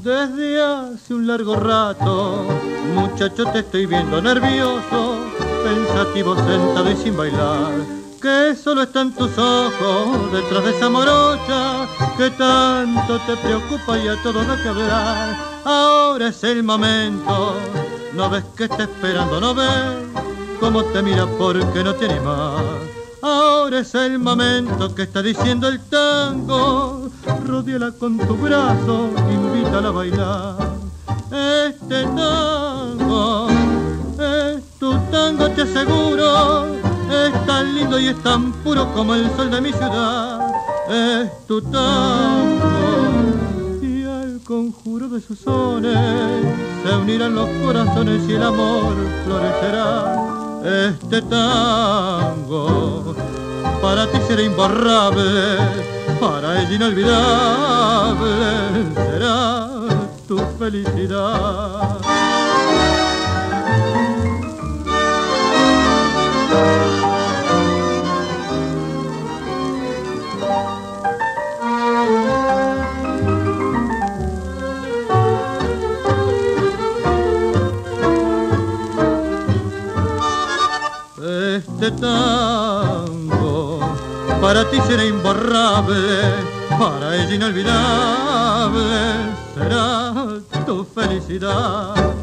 Desde hace un largo rato, muchacho, te estoy viendo nervioso, pensativo, sentado y sin bailar. Que solo están tus ojos detrás de esa morocha que tanto te preocupa y a todo da que hablar. Ahora es el momento, no ves que está esperando, no ves cómo te mira porque no tiene más. Ahora es el momento que está diciendo el tango, rodéala con tu brazo, invítala a bailar. Este tango es tu tango, te aseguro, es tan lindo y es tan puro como el sol de mi ciudad. Es tu tango y al conjuro de sus sones se unirán los corazones y el amor florecerá. Este tango para ti será imborrable, para ella inolvidable será tu felicidad. Este tango para ti será imborrable, para ella inolvidable será tu felicidad.